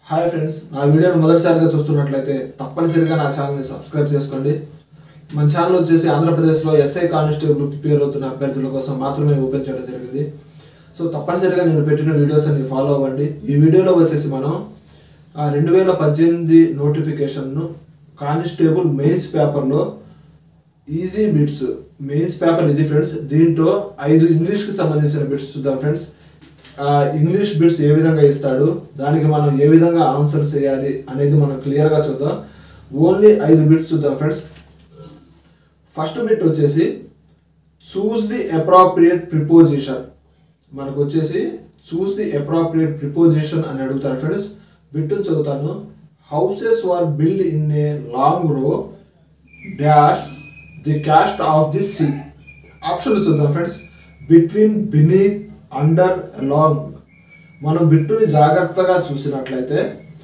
Hi friends, నా వీడియోని మొదటిసారిగా చూస్తున్నట్లయితే తప్పనిసరిగా నా ఛానల్ని సబ్స్క్రైబ్ చేసుకోండి. మన ఛానల్ వచ్చేసి ఆంధ్రప్రదేశ్లో ఎస్ఐ కానిస్టేబుల్ ప్రిపేర్ అవుతున్న అభ్యర్థుల కోసం మాత్రమే ఓపెన్ చేయడం జరిగింది. సో తప్పనిసరిగా నేను పెట్టిన వీడియోస్ అన్ని ఫాలో అవ్వండి. ఈ వీడియోలో వచ్చేసి మనం 2018 నోటిఫికేషన్ను కానిస్టేబుల్ మెయిన్స్ పేపర్లో ఈజీ బిట్స్ మెయిన్స్ పేపర్ ఇది ఫ్రెండ్స్. దీంట్లో 5 ఇంగ్లీష్కి సంబంధించిన బిట్స్ చూద్దాం ఫ్రెండ్స్. ఇంగ్లీష్ బిట్స్ ఏ విధంగా ఇస్తాడు, దానికి మనం ఏ విధంగా ఆన్సర్ చేయాలి అనేది మనం క్లియర్గా చూద్దాం. ఓన్లీ 5 బిట్స్ చూద్దాం ఫ్రెండ్స్. ఫస్ట్ బిట్ వచ్చేసి చూస్ ది అప్రాప్రియేట్ ప్రిపోజిషన్. మనకు వచ్చేసి చూస్ ది అప్రాప్రియేట్ ప్రిపోజిషన్ అని అడుగుతారు ఫ్రెండ్స్. బిట్టు చదువుతాను. Houses were build in a long row dash the coast of the sea. ఆప్షన్లు చూద్దాం friends. Between, beneath, under, along. మనం బిట్టుని జాగ్రత్తగా చూసినట్లయితే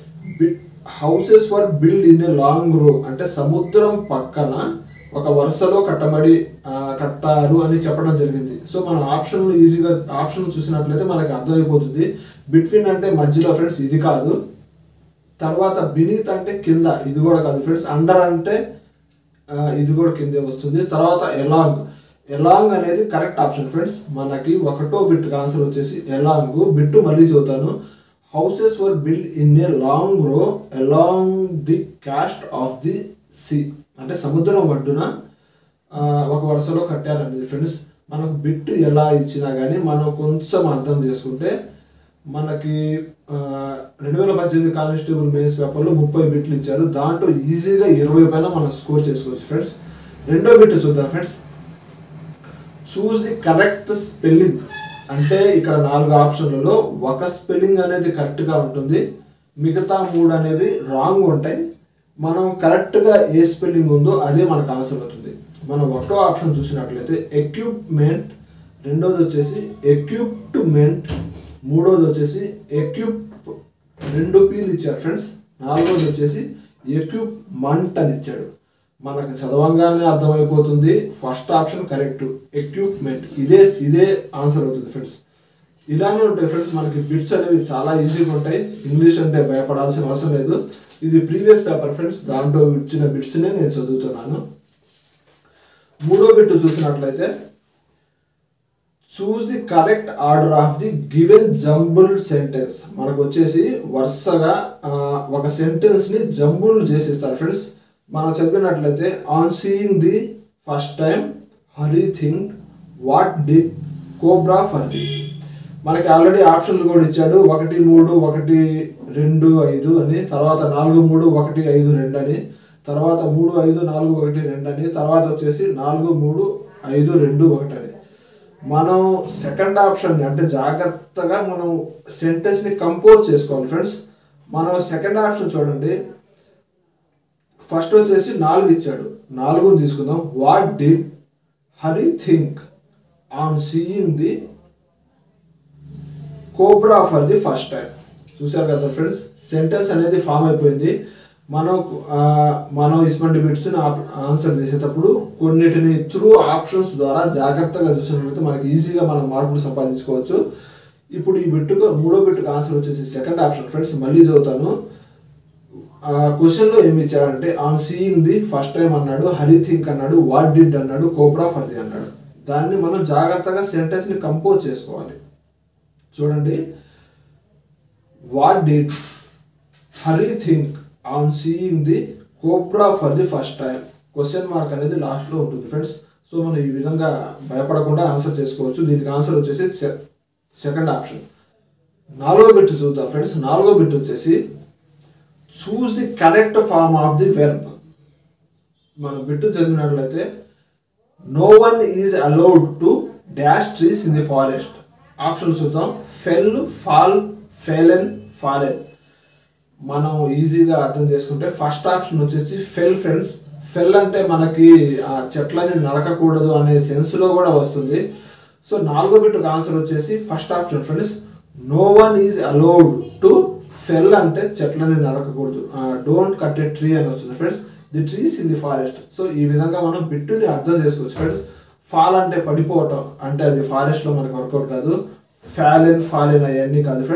houses were build in a long row అంటే సముద్రం పక్కన ఒక వరుసలో కట్టారు అని చెప్పడం జరిగింది. సో మనం ఆప్షన్లు ఈజీగా ఆప్షన్ చూసినట్లయితే మనకి అర్థమైపోతుంది. బిట్వీన్ అంటే మధ్యలో ఫ్రెండ్స్, ఇది కాదు. తర్వాత బినీత్ అంటే కింద, ఇది కూడా కాదు ఫ్రెండ్స్. అండర్ అంటే ఇది కూడా కిందే వస్తుంది. తర్వాత ఎలాంగ్, ఎలాంగ్ అనేది కరెక్ట్ ఆప్షన్ ఫ్రెండ్స్. మనకి ఒకటో బిట్ ఆన్సర్ వచ్చేసి ఎలాంగ్. బిట్టు మళ్ళీ చదువుతాను. Houses were build in a long row along the coast of the sea అంటే సముద్రం ఒడ్డున ఒక వరుసలో కట్టారనేది ఫ్రెండ్స్. మనకు బిట్టు ఎలా ఇచ్చినా కానీ మనం కొంచెం అర్థం చేసుకుంటే మనకి 2018 కానిస్టేబుల్ మెయిన్స్ పేపర్లో 30 బిట్లు ఇచ్చారు. దాంట్లో ఈజీగా 20 పైన మనం స్కోర్ చేసుకోవచ్చు ఫ్రెండ్స్. రెండో బిట్ చూద్దాం friends. Choose the correct spelling. అంటే ఇక్కడ 4 ఆప్షన్లలో ఒక స్పెల్లింగ్ అనేది కరెక్ట్గా ఉంటుంది, మిగతా 3 అనేవి రాంగ్ ఉంటాయి. మనం కరెక్ట్గా ఏ స్పెల్లింగ్ ఉందో అదే మనకు ఆన్సర్ అవుతుంది. మనం ఒకటో ఆప్షన్ చూసినట్లయితే ఎక్విప్మెంట్, రెండోది వచ్చేసి ఎక్విప్మెంట్, మూడోది వచ్చేసి ఎక్విప్, 2 పీలు ఇచ్చారు ఫ్రెండ్స్. నాలుగోది వచ్చేసి ఎక్విప్మెంట్ అని ఇచ్చాడు. మనకు చదవంగానే అర్థమైపోతుంది ఫస్ట్ ఆప్షన్ కరెక్ట్, ఎక్విప్మెంట్. ఇదే ఆన్సర్ అవుతుంది ఫ్రెండ్స్. ఇలానే ఉంటాయి ఫ్రెండ్స్. మనకి బిట్స్ అనేవి చాలా ఈజీగా ఉంటాయి. ఇంగ్లీష్ అంటే భయపడాల్సిన అవసరం లేదు. ఇది ప్రీవియస్ పేపర్ ఫ్రెండ్స్, దాంట్లో ఇచ్చిన బిట్స్నే నేను చదువుతున్నాను. మూడో బిట్ చూసినట్లయితే choose the correct order of the given jumbled sentence. మనకు వచ్చేసి వరుసగా ఒక సెంటెన్స్ని జంబుల్ చేసిస్తారు ఫ్రెండ్స్. మనం చెప్పినట్లయితే on seeing the first time Hari think what did cobra for the. మనకి ఆల్రెడీ ఆప్షన్లు కూడా ఇచ్చాడు. 1 3 1 2 5 అని, తర్వాత 4 3 1 5 2 అని, తర్వాత 3 5 4 1 2 అని, తర్వాత వచ్చేసి 4 3 5 2 1 అని. మనం సెకండ్ ఆప్షన్ అంటే జాగ్రత్తగా మనం సెంటెన్స్ని కంపోజ్ చేసుకోవాలి ఫ్రెండ్స్. మనం సెకండ్ ఆప్షన్ చూడండి. ఫస్ట్ వచ్చేసి 4 ఇచ్చాడు, 4 తీసుకుందాం. What did Hari think on seeing the cobra for the first time. చూసారు కదా ఫ్రెండ్స్, సెంటెన్స్ అనేది ఫామ్ అయిపోయింది. మనం ఇటువంటి బిట్స్ని ఆన్సర్ చేసేటప్పుడు కొన్నిటిని త్రూ ఆప్షన్స్ ద్వారా జాగ్రత్తగా చూసినట్లయితే మనకి ఈజీగా మనం మార్కులు సంపాదించుకోవచ్చు. ఇప్పుడు ఈ బిట్టుకు మూడో బిట్టుకు ఆన్సర్ వచ్చేసి సెకండ్ ఆప్షన్ ఫ్రెండ్స్. మళ్ళీ చదువుతాను. క్వశ్చన్లో ఏమి ఇచ్చాడంటే on seeing the first time అన్నాడు, హరి థింక్ అన్నాడు, వాట్ డిడ్ అన్నాడు, కోబ్రా ఫర్ ది అన్నాడు. దాన్ని మనం జాగ్రత్తగా సెంటెన్స్ని కంపోజ్ చేసుకోవాలి. చూడండి. What did Hari think on seeing the cobra for the first time. Question mark అనేది లాస్ట్లో ఉంటుంది ఫ్రెండ్స్. సో మనం ఈ విధంగా భయపడకుండా ఆన్సర్ చేసుకోవచ్చు. దీనికి ఆన్సర్ వచ్చేసి సెకండ్ ఆప్షన్. నాలుగో బిట్ చూద్దాం ఫ్రెండ్స్. నాలుగో బిట్ వచ్చేసి choose the correct form of the verb. మనం బిట్టు చదివినట్లయితే no one is allowed to dash trees in the forest. Option చూద్దాం. Fell, fall, felled, fallen. మనం ఈజీగా అర్థం చేసుకుంటే ఫస్ట్ ఆప్షన్ వచ్చేసి ఫెల్ ఫ్రెండ్స్. ఫెల్ అంటే మనకి ఆ చెట్లని నరకకూడదు అనే సెన్స్లో కూడా వస్తుంది. సో నాలుగో బిట్టుకు ఆన్సర్ వచ్చేసి first option friends. No one is allowed to fell అంటే చెట్లని నరకకూడదు, డోంట్ కట్ ఏ ట్రీ అని వస్తుంది friends. The trees in the forest. So ఈ విధంగా మనం బిట్టుని అర్థం చేసుకోవచ్చు ఫ్రెండ్స్. ఫాల్ అంటే పడిపోవటం, అంటే అది ఫారెస్ట్లో మనకు వర్కౌట్ కాదు. ఫాలెన్ అవన్నీ కాదు ఫ్రెండ్స్.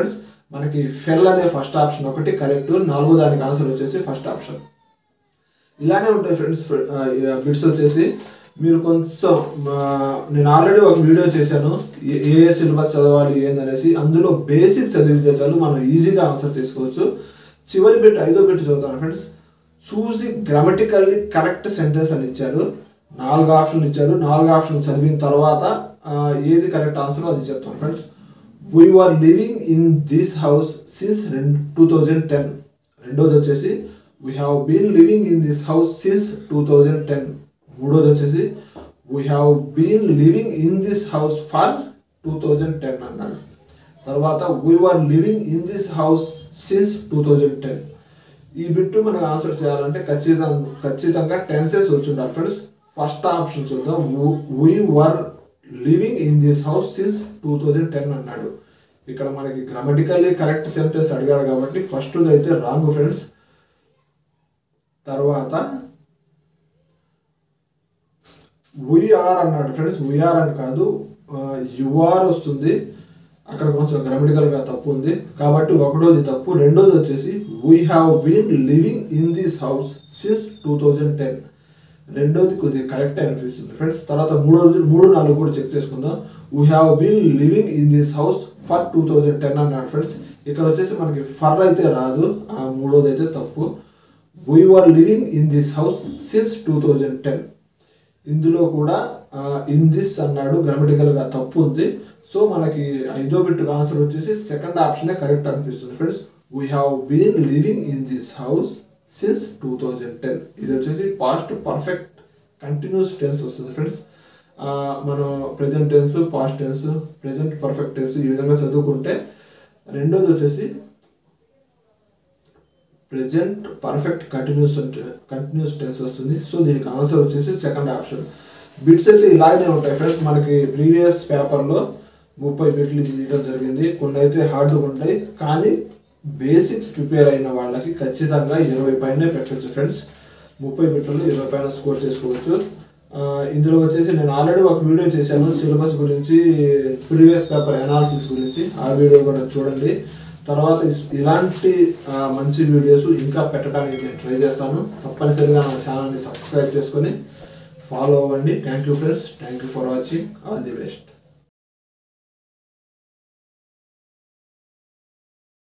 మనకి ఫెల్ అనే ఫస్ట్ ఆప్షన్ ఒకటి కరెక్ట్, 4వ దానికి ఆన్సర్ వచ్చేసి ఫస్ట్ ఆప్షన్. ఇలానే ఉంటాయి ఫ్రెండ్స్ బిట్స్ వచ్చేసి. మీరు కొంచెం నేను ఆల్రెడీ ఒక వీడియో చేశాను ఏ సిలబస్ చదవాలి ఏందనేసి, అందులో బేసిక్ చదివితే చాలు మనం ఈజీగా ఆన్సర్ చేసుకోవచ్చు. చివరి బిట్ 5వ బిట్ చదువుతాను ఫ్రెండ్స్. చూసి గ్రామటికల్లీ కరెక్ట్ సెంటెన్స్ అని ఇచ్చారు, 4 ఆప్షన్లు ఇచ్చారు. 4 ఆప్షన్లు చదివిన తర్వాత ఏది కరెక్ట్ ఆన్సర్ అది చెప్తాను friends. We are living in this house since 2010. రెండోది వచ్చేసి we have been living in this house since 2010. మూడోది వచ్చేసి we have been living in this house for 2010 అన్నాడు. తర్వాత we are living in this house since 2010. ఈ bit మనకు answer చేయాలంటే ఖచ్చితంగా టెన్సెస్ వచ్చి ఉండాలి ఫ్రెండ్స్. ఫస్ట్ ఆప్షన్ చూద్దాం. We were living in this house since 2010 అన్నాడు. ఇక్కడ మనకి గ్రామటికల్లీ కరెక్ట్ సెంటెన్స్ అడిగాడు కాబట్టి ఫస్ట్ అయితే రాంగ్ ఫ్రెండ్స్. తర్వాత వీఆర్ అన్నాడు ఫ్రెండ్స్. వీఆర్ అని కాదు, యుఆర్ వస్తుంది. అక్కడ కొంచెం గ్రామటికల్గా తప్పు ఉంది కాబట్టి ఒకటోది తప్పు. రెండోది వచ్చేసి we have been living in this house since 2010. రెండోది కొద్దిగా కరెక్ట్ అనిపిస్తుంది ఫ్రెండ్స్. తర్వాత 3, 4 కూడా చెక్ చేసుకుందాం. We have been living in this house for 2010 అన్నాడు ఫ్రెండ్స్. ఇక్కడ వచ్చేసి మనకి ఫర్ అయితే రాదు, మూడోది అయితే తప్పు. We are living in this house since 2010. ఇందులో కూడా ఇన్ దిస్ అన్నాడు, గ్రామటికల్గా తప్పు ఉంది. సో మనకి 5వ బిట్కు ఆన్సర్ వచ్చేసి సెకండ్ ఆప్షనే కరెక్ట్ అనిపిస్తుంది friends. We have been living in this house since 2010. ఇది వచ్చేసి పాస్ట్ పర్ఫెక్ట్ కంటిన్యూస్ టెన్స్ వస్తుంది ఫ్రెండ్స్. మనం present tense, past tense, present perfect tense ఈ విధంగా చదువుకుంటే. రెండోది వచ్చేసి ప్రెజెంట్ పర్ఫెక్ట్ కంటిన్యూస్ టెన్స్ వస్తుంది. సో దీనికి ఆన్సర్ వచ్చేసి సెకండ్ ఆప్షన్. బిట్స్ అయితే ఇలాగే ఉంటాయి ఫ్రెండ్స్. మనకి ప్రీవియస్ పేపర్లో 30 బిట్లు తీయడం జరిగింది. కొన్ని అయితే హార్డ్గా ఉంటాయి కానీ బేసిక్స్ ప్రిపేర్ అయిన వాళ్ళకి ఖచ్చితంగా 20 పైనే పెట్టచ్చు ఫ్రెండ్స్. 30 బిట్లలో 20 పైన స్కోర్ చేసుకోవచ్చు. ఇందులో వచ్చేసి నేను ఆల్రెడీ ఒక వీడియో చేశాను సిలబస్ గురించి, ప్రీవియస్ పేపర్ అనాలిసిస్ గురించి. ఆ వీడియో కూడా చూడండి. తర్వాత ఇలాంటి మంచి వీడియోస్ ఇంకా పెట్టడానికి నేను ట్రై చేస్తాను. తప్పనిసరిగా నా ఛానల్ని సబ్స్క్రైబ్ చేసుకొని ఫాలో అవ్వండి. Thank you friends. Thank you for watching. All the best.